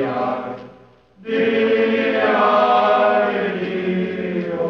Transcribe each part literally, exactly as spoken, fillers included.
are, D I D O.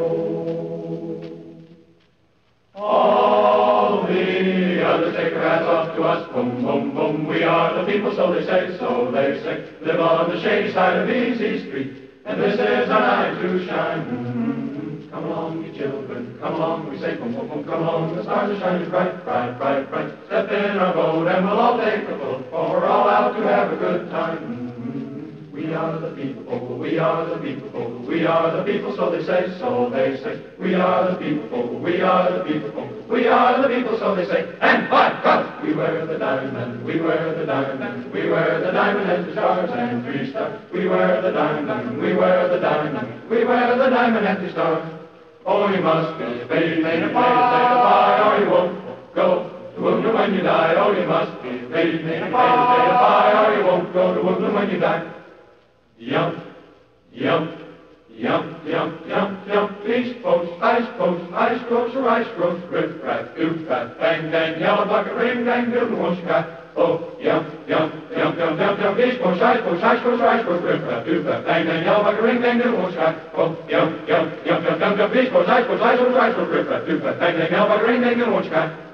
All the others take their hats off to us, boom, boom, boom. We are the people, so they say, so they say. Live on the shady side of Easy Street, and this is our night to shine. Mm-hmm. Come along, you children, come along, we say, boom, boom, boom, come along. The stars are shining bright, bright, bright, bright. Step in our boat and we'll all take a boat, for we're all out to have a good time. Mm-hmm. We are the people, we are the people, we are the people, so they say, so they say. We are the people, we are the people, we are the people, so they say. And by God, we wear the diamond, we wear the diamond, we wear the diamond and two stars and three stars. We wear the diamond, we wear the diamond, we wear the diamond and two stars. Oh, you must be paid, made a pie, or you won't go to Woodland when you die. Oh, you must be paid, made a pie, or you won't go to Woodland when you die. Yum, yum, yum, yum, yum, yum. East Coast, Ice Coast, Ice Grocer, Ice Grocer, Riff Raff, Doof Raff, Bang Bang, Yellow Bucket, Ring Dang, Doodle Whoosh Cat. Oh, yum, yum, yum, yum, yum, yum. East Coast, Ice Coast, Ice Grocer, Ice Grocer, Riff Raff, Doof Raff, Bang Bang, Yellow Bucket, Ring Dang, Doodle Whoosh Cat. Oh, yum, yum, yum, yum, yum, yum. East Coast, Ice Coast, Ice Grocer, Ice Grocer, Riff Raff, Doof Raff, Bang Bang, Yellow Bucket, Ring Dang, Doodle Whoosh Cat.